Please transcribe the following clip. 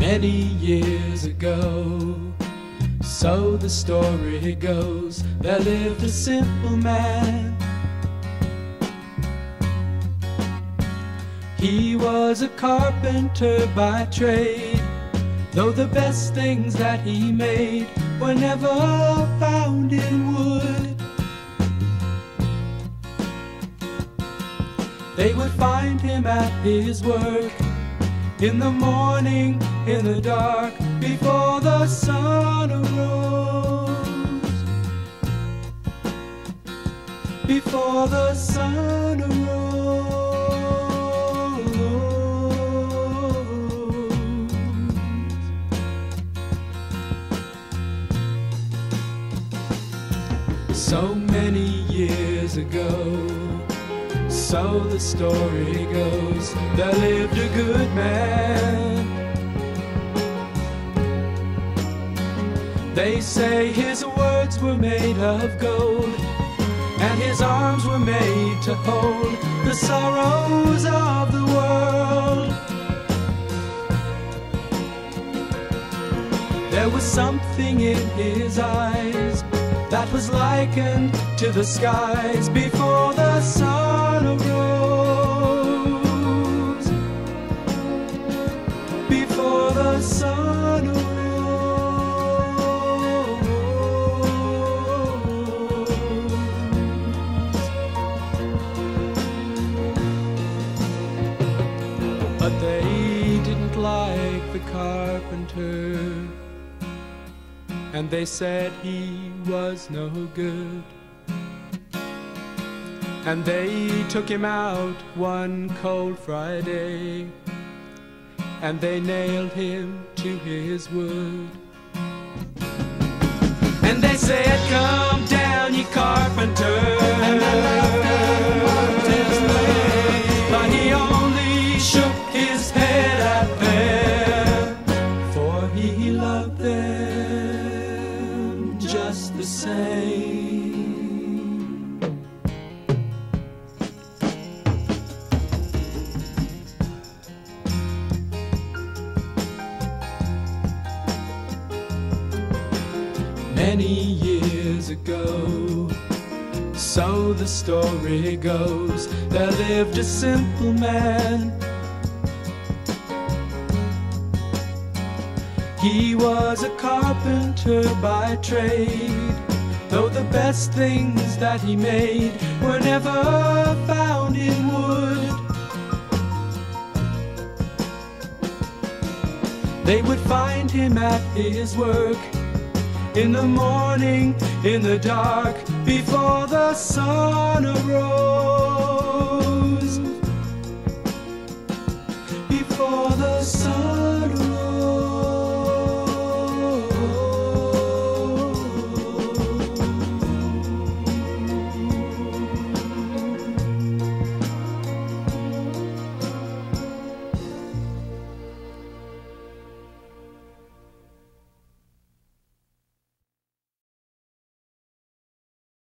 Many years ago, so the story goes, there lived a simple man. He was a carpenter by trade, though the best things that he made were never found in wood. They would find him at his work, in the morning, in the dark, before the sun arose. Before the sun arose. So many years ago, so the story goes, there lived a good man. They say his words were made of gold, and his arms were made to hold the sorrows of the world. There was something in his eyes that was likened to the skies before the sun arose. Before the sun arose. But they didn't like the carpenter, and they said he was no good. And they took him out one cold Friday, and they nailed him to his wood. And they said, "Come down, ye carpenter." And they laughed and mocked his way, but he only shook his head at them, for he loved them just the same. Many years ago, so the story goes, there lived a simple man. He was a carpenter by trade, though the best things that he made were never found in wood. They would find him at his work, in the morning, in the dark, before the sun arose. Before the sun